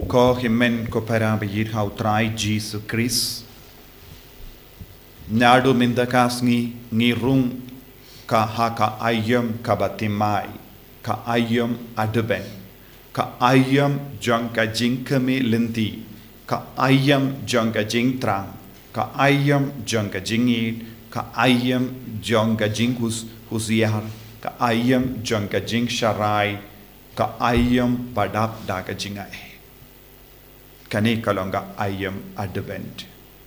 Ko himen ko para biyir hau trai Jesus Christ. Nado mindakas ngi rung ka haka ayam kabatimai ka ayam adeben ka ayam jang ka jingkami lenti ka ayam jang ka jingtrang ka ayam jang ka jingit ka ayam jang ka jingkus husiar ka ayam jang ka jing sharai ka ayam padap da ka jingai kani kalonga ayam advent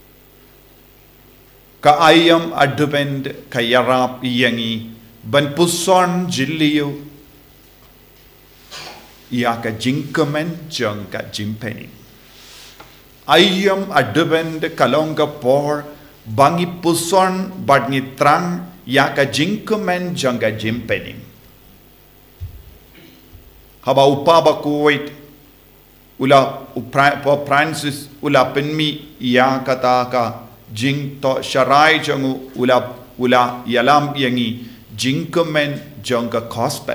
ka ayam advent ka yarap yangi ban puson jiliu ya ka jinkamen jang ka jimpeni ayam advent kalonga por bangi puson badngi trang ya ka jinkamen jang ka jimpeni haba upaba kuwait ula Francis ula penmi ya kata ka jing to sharai jangu ula yalam yangi jingkamen janga gospel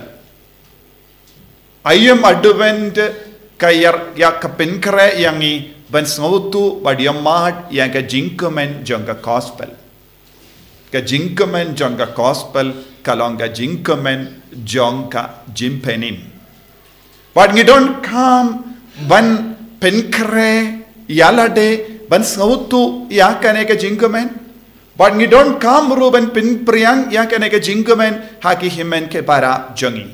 ayam advent kayar ya kapenkre yangi ban sautu badiamat yang ka jingkamen janga gospel ka jingkamen janga gospel kalonga jingkamen janga jimpenin but you don't come ban penkre yalade ban sautu ya kaneka jingkamen but you don't come ru ban pen priang ya kaneka jingkamen haki himen ke para jangi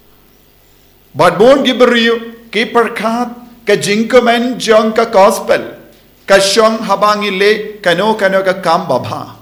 but bon gibriu ke perkat ka jingkamen jang ka gospel ka shong habangi le kano ka kam babha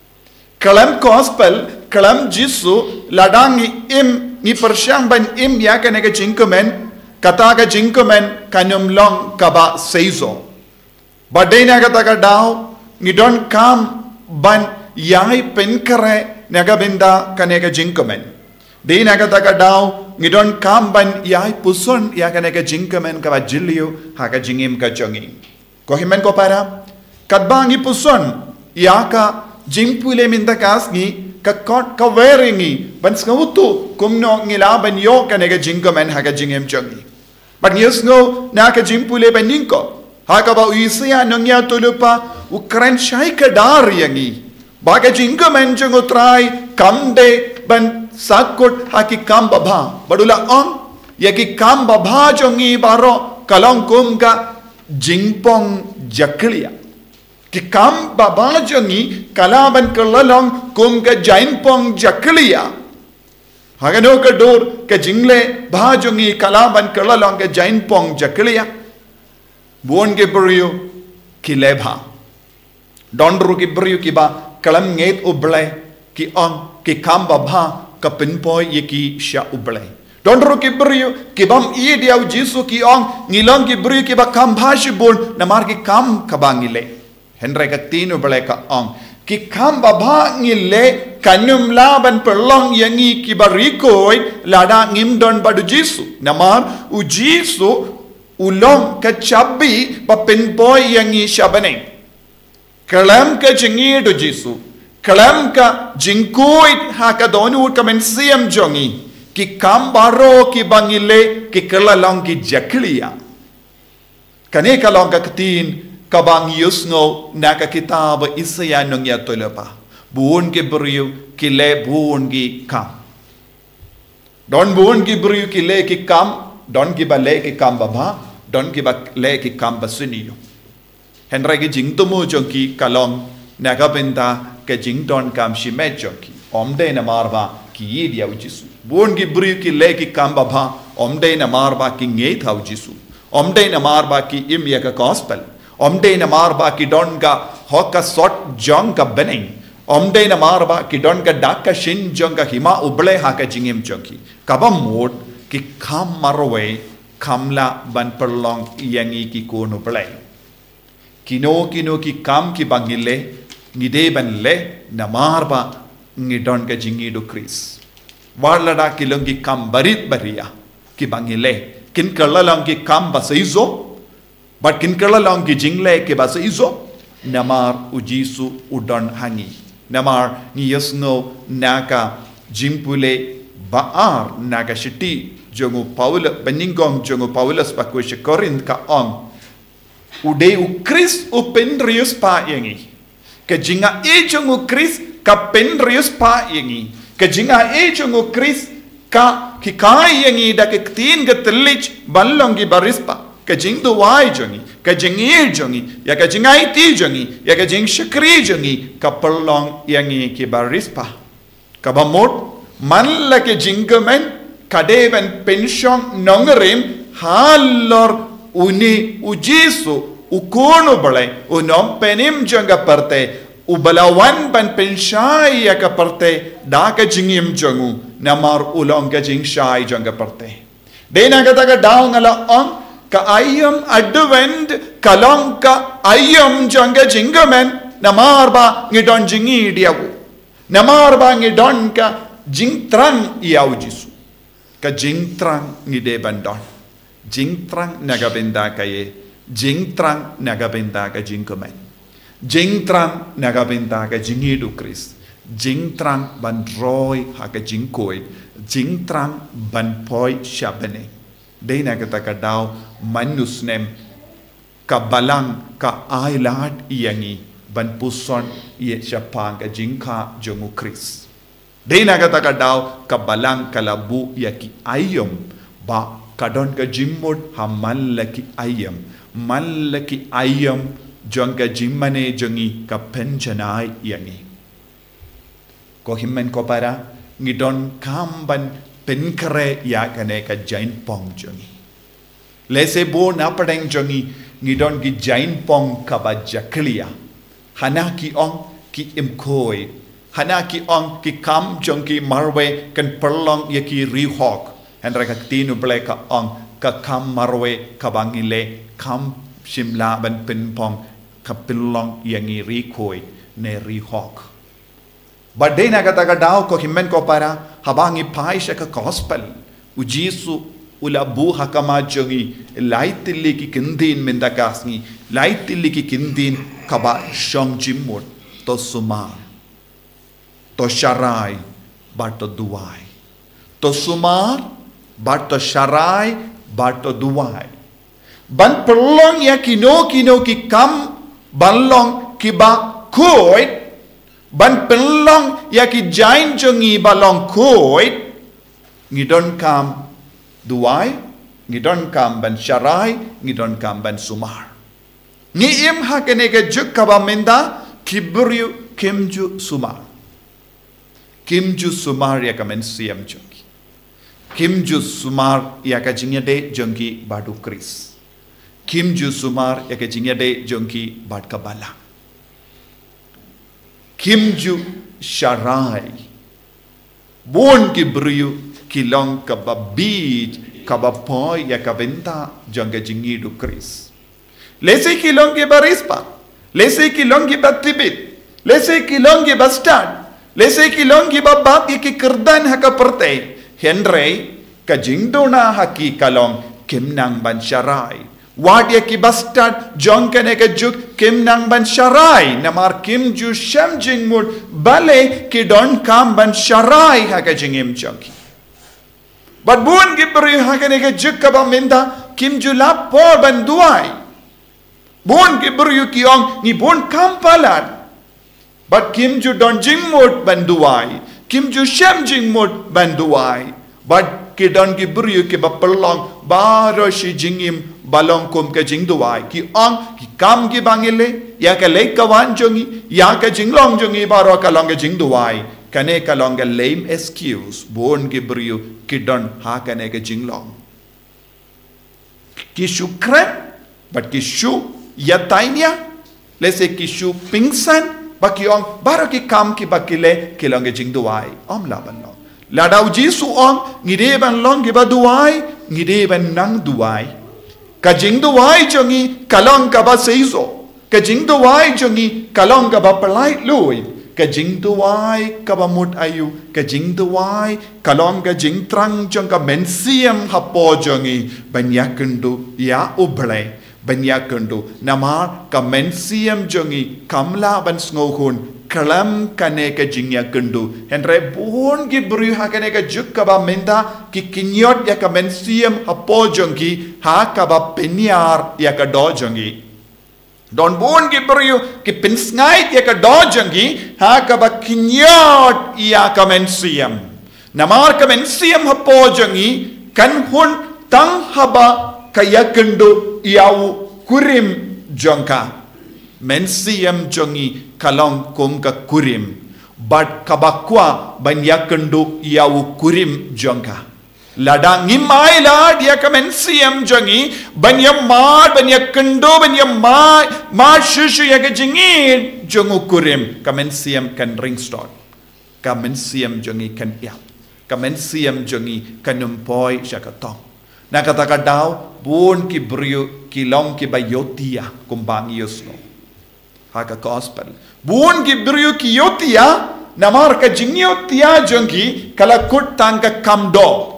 kalam gospel kalam jisu ladangi im ni persyang ban im ya kaneka jingkamen kata ka jingkamen kanyum long kaba seizo badena kata ka dao ni don't come ban yai penkare naga benda kaneka jingkamen dena kata ka dao ni don't come ban yai puson ya kaneka jingkamen kaba jilio haka jingim ka jongi ko himen ko para kadbangi puson ya ka jingpule minda kasni ka kot ka weringi ban skautu kumno ngila ban yo kaneka jingkamen haka jingim jongi but yes no naka jimpule beningko haka ba uisia nongya tulupa ukran shai ka dar yangi baga jinga menjong utrai kamde ban sakut haki kam babha badula on yaki kam babha jongi baro kalong kum ka jingpong jakliya ki kam babha jongi kalaban kalalong kum ka jainpong jakliya hagano ka dor ka jingle bhajongi kalaban kalalong ka jainpong jakliya bon ke brio ki lebha dondru ki brio ki ba kalam nget uble ki on ki kamba bha ka pinpoy yeki sha uble dondru ki brio ki bam i diaw jisu ki on ngilong ki brio ki ba kam bhashi bon namar ki kam kabangile henre ka tinu uble ka on ki kam babha ngile kanyum laban perlong yangi ki barikoi lada ngimdon badu jisu namar u jisu ulong ka chabi pa pinpoy yangi shabane kalam ka jingi do jisu kalam ka jingkuit ha ka donu ka men siam jongi ki kam baro ki bangile ki kalalong ki jakliya kane kalong ka tin kabang yusno naka kitab Isaya nung ya tulapa buon ki beriu ki le buon ki kam don buon ki beriu ki le ki kam don ki ba le ki kam baba don ki ba le ki kam basuniyo henry ki jing tumu jonki kalong naka benda ke jing don kam shime jonki omde na marba ki yid ya ujisu buon ki beriu ki le ki kam baba omde na marba ki ngeit ha ujisu omde na marba ki im ya ka gospel omde na marba ki don ga hoka sot jong ka bening omde na marba ki don ga dakka shin jong ka hima uble haka jingim jonki kabam mod ki kam marwe kamla ban perlong yangi ki kono uble kino ki kam ki bangile ngide ban le na marba ngidon ka jingi do kris warlada ki longi kam barit baria ki bangile kin kalalong ki kam basaizo but kinkala long ki jingle ke basa izo namar ujisu udon hangi namar ni yasno naka jimpule baar naka shiti jongu Paul beningong jongu Paulus bakuisha Korinth ka ong ude u Chris u penrius pa yangi ka jinga e jongu Chris ka penrius pa yangi ka jinga e jongu Chris ka kikai yangi da ke tin ga telich ballongi barispa ka jing du wai jongi ka jingi jongi ya ka jingai ti jongi ya ka jing shakri jongi ka perlong yangi ki barispa ka bamot man la ke jingamen kadeven pension nongerim halor uni ujisu ukono balai unom penim janga parte ubalawan ban penshai ya ka parte da ka jingim jangu namar ulong ka jing shai janga parte dena kata ka daung ala on ka ayam advent kalong ka ayam janga jingamen namar ba ngidon jingi diawu namar ba ngidon ka jingtran iau jisu ka jingtrang ngide bandon jingtrang nagabenda kaye jingtrang nagabenda ka jingkomen jingtrang nagabenda ka jingidu Chris jingtrang ban roy ha ka jingkoi jingtrang ban poi shabane deina kata ka daw manusnem ka balang ka ailat yangi ban puson ye shapang ka jingka jongu Chris Dena kata kadau kabalang kalabu yaki ayam ba kadon ka jimmod hamal laki ayam mal laki ayam jong ka jimmane jongi ka penjanai yangi ko himmen ko para ngidon kamban penkare ya kane ka jain pong jongi lese bo na padeng jongi ngidon ki jain pong ka ba jaklia hanaki ong ki imkoi Hanaki ong ki kam jong ki marwe kan perlong ya ki rihok hendra ka tinu bleka ong ka kam marwe ka bangile kam shimla ban pinpong ka pilong yangi rikoi ne rihok badena kata ka daw ko himmen ko para habangi paisha ka gospel ujisu ula bu hakama jongi laitili ki kindin mendakasni laitili ki kindin kaba shong jimut to suma to sharai bato duai to sumar bato sharai bato duai ban perlong ya kino ki kam balong ki ba koi ban perlong ya ki jain jongi balong koi ngidon kam duai ngidon kam ban sharai ngidon kam ban sumar ni im hakene ke juk kaba menda kibru kimju sumar Kimju sumar ya ka mensiam jongi. Kimju sumar ya ka jingade jongi badu Chris. Kimju sumar ya ka jingade jongi bad kabala. Kimju sharai. Bon ki briu kilong ka babij ka bapoy ya ka benta jonga jingidu Chris. Lese kilong ki barispa. Lese kilong ki batibit. Lese kilong ki bastard. Lese kilong gibabat ki kerdan haka pertai henrei ka jingdona haki kalong kimnang ban sharai wad ya ki bastard jonkane ka juk kimnang ban sharai namar kimju shem jingmud bale ki don kam ban sharai haka jingim jonki but bun gibri haka ne ka juk ka minda kimju lap po ban duai bun gibri kiong ni bun kampalan But Kimju don jingmod banduai, Kimju shem jingmod banduai. But kidon ki buru ki bapelong baro shi jingim balong kum ke jingduai. Ki ong ki kam ki bangile ya ka lek kawan jongi ya ka jinglong jongi baro ka long ke jingduai. Kane ka long ke lame excuse bon ki buru kidon ha kane ke jinglong. Ki shukran but ki shu yatainya lese ki shu pingsan Bakiong baru ki kam ki bakile kilong jing duai om laban long ladau jisu ong ngide ban long ki ba duai ngide ban nang duai ka jing duai jongi kalong ka ba seizo ka jing duai jongi kalong ka ba pelai lui ka jing duai ka ba mut ayu ka jing duai kalong ka jing trang jong ka mensiam hapo jongi banyakendu ya ublai banyakendu namar ka mensiam jongi kamla ban sngohun kelam kaneka jingya kendu. Henry buon ki bru ha kaneka juk kaba menda ki kinyot ya ka mensiam hapo jongi ha kaba penyar ya ka do jongi. Don buon ki bru ki pinsngai ya ka do jongi ha kaba kinyot ya ka mensiam. Namar ka mensiam hapo jongi kan hun tang haba kaya kendu iau kurim jongka. Mensiam jongi kalong kum ka kurim. But kabakwa banya kendu iau kurim jongka. Ladang ngimai la dia ka mensiam jongi banya mar banya kendu banya ma shushu ya ka jingin jongu kurim. Ka mensiam kan ringstone. Ka mensiam jongi kan iap. Ka mensiam jongi kan numpoi siya ka tong. Nakataka daw buon ki brio ki long ki bayotia kumbang yusno. Haka gospel. Buon ki brio ki yotia namar ka jingyotia jongi kala kut tangka kamdo.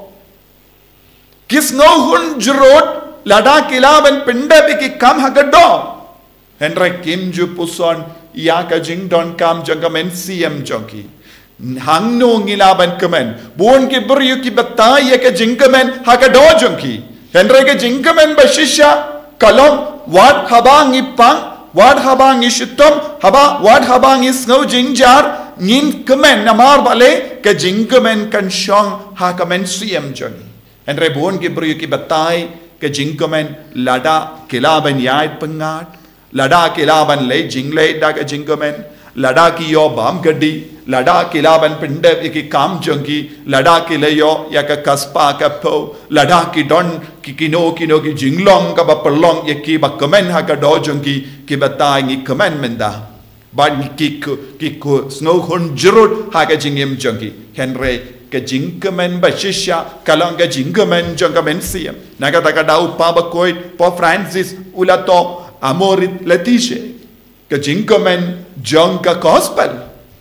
Kis no hun jrot lada kilaban pinda ki kam hagado. Henry Kim ju puson ya ka jingdon kam jonga mensiam jongi. Hang no ngilaban kemen. Buon ki brio ki bataya ka jingkemen hagado jongi. Henry ka jingkemen bashisha kalom wat habang ipang Wad habang ishitom haba wad habang isngau jinjar ngin kemen namar bale ke jingkemen kan shong ha kemen siam joni. Henry buon ki bru ki batai ke jingkemen lada kilaban yait pengat lada kilaban le jingle da ke jingkemen lada ki yo bam gadi lada kilaban pinde ki kam jongi lada ki le yo ya ka kaspa ka po lada ki don ki kino ki jinglong ka ba perlong ya ki ba kemen ha ka do jongi ki batai ngi kemen menda ba ki ko snow hun jurut ha ka jingim jongi Henry ke jingkemen ba shisha kalong ka jingkemen jonga mensiam naga ta ka dau pa ba koi po Francis ulato amorit letiche ke jingkemen jonga gospel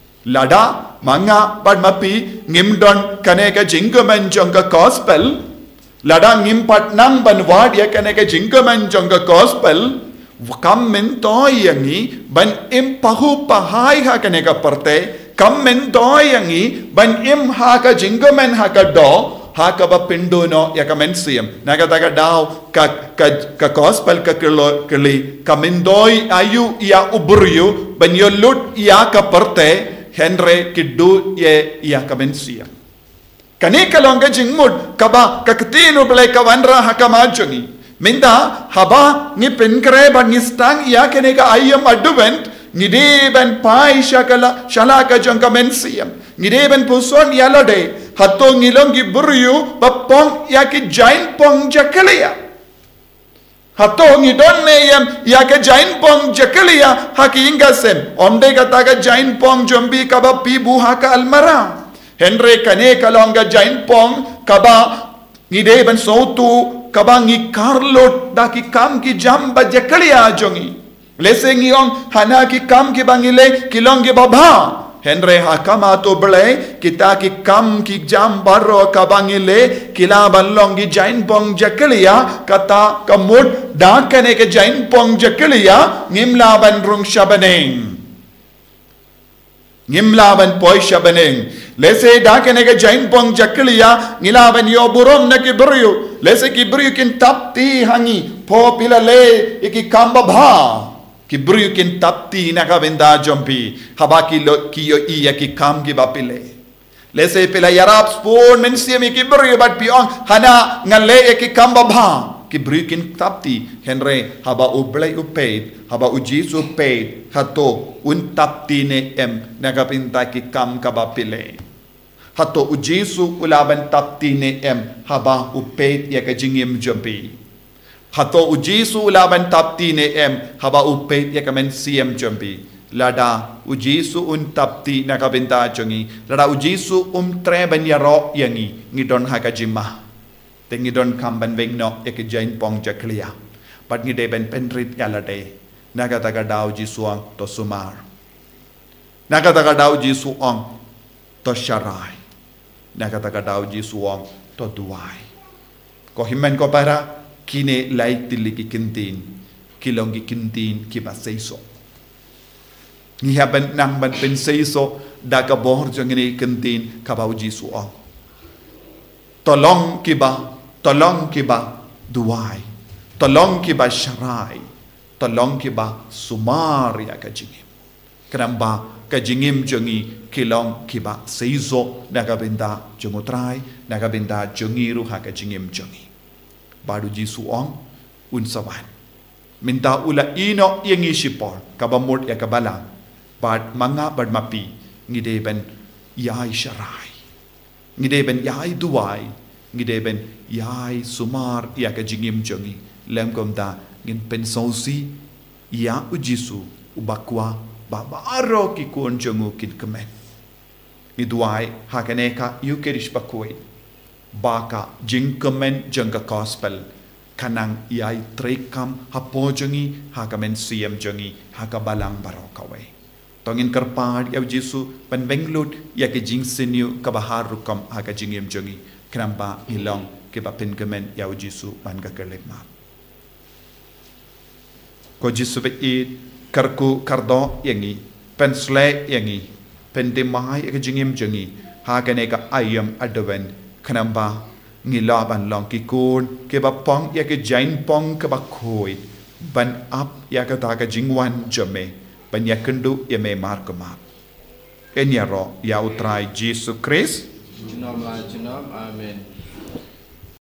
lada manga bad mapi ngimdon kaneka jingkemen jonga gospel lada ngimpat nang ban wad ya kaneka jingkemen jonga gospel kam men to yangi ban im pahu pahai ha kaneka parte kam men to yangi ban im ha ka jingkemen ha ka do ha ka ba pindono ya ka mensiam naga taga daw ka gospel ka keli ka mendoi ayu ya uburyu ban yolut ya ka parte Henry kidu ye ya ka mensiam kani kalonga jingmud kaba kakatino bele ka wanra ha ka majongi minda haba ni penkre ban ni stang ya kene ka ayam advent ngide ban pai shakala shalaka jongka mensiam ngide ban puson yalade hato ngilong ki buryu bapong ya ki jain pong jakalia hato ngidon neyam ya ke jain pong jakalia haki ingasem omde kata ka jain pong jombi kaba pibu haka almara Henry kane kalonga jain pong kaba ngide ban sautu kaba ngi karlot da ki kam ki jamba jakalia jongi lese ngiong hana ki kam ki bangile kilong ki baba Henry hakama to bele kita ki kam ki jam baro kabangile kila balong ki jain pong jakalia kata kamut da kane ke jain pong jakalia ngimlaban rung shabaneng ngimlaban poi shabaneng lese da kane ke jain pong jakalia ngilaban yo burom na ki buryu lese ki buryu kin tapti hangi po pilale iki kamba bha ki bru kin tapti na ka benda jompi haba ki lo ki yo iya ki kam ki bapile lese pila yarap spon mensiami ki bru bat piong hana ngale ki kam babha ki bru kin tapti Henry haba ublai upeit haba ujisu upeit hato un tapti ne em na ka pinta ki kam ka bapile hato ujisu ulaban tapti ne em haba upeit ya ka jingim jompi hato ujisu ulaban tapti ne em haba upeit ya kamen siam jombi lada ujisu un tapti na kabenta jongi lada ujisu tre ban yaro yangi ngidon hakajima te ngidon kamban wengno ek jain pong jaklia pat ngide ben penrit yalade naga taga dau jisuang to sumar naga taga dau jisuang to sharai naga taga dau jisuang to duai ko himen ko para kine lai tili ki kintin kilong ki kintin ki baseiso Ngiha ban nang ban penseiso daga bor jangini kentin kabau Jisu ong. Tolong kiba duai, tolong kiba syarai, tolong kiba sumar ya kajingim. Kenapa kajingim jangi kilong kiba seizo naga benda jengutrai, naga benda jengiru ha kajingim jangi. Baru Jisu ong unsawan. Minta ula ino yang isipor kabamut ya kabalang. Bad manga bad mapi ngideben yai syarai, ngideben yai duai, ngideben yai sumar ya kajingim jangi lem komda ngin pensausi ya ujisu ubakwa babaro ki kun jangu kin kemen ngiduai hakaneka yukerish bakoi baka jingkemen jangka gospel kanang yai trekam hapo jangi hakamen siam jangi hakabalang barokawai tongin kerpad ya Jisu pan benglut ya ke jing seniu kabahar rukam ha ka jingim jongi kenapa hilong ke ba pen kemen ya Jisu pan ka kelema ko Jisu be it karku kardo yangi pen sle yangi pen demai ya ke jingim jongi ha ka ne ka ayam adwen kenapa ngila ban long ki kun ke ba pong ya ke jain pong ke ba khoi ban up ya ka ta ka jingwan jame Penyakendu ya memar kemak. Enyaro ya utrai Yesus Kristus. Amin.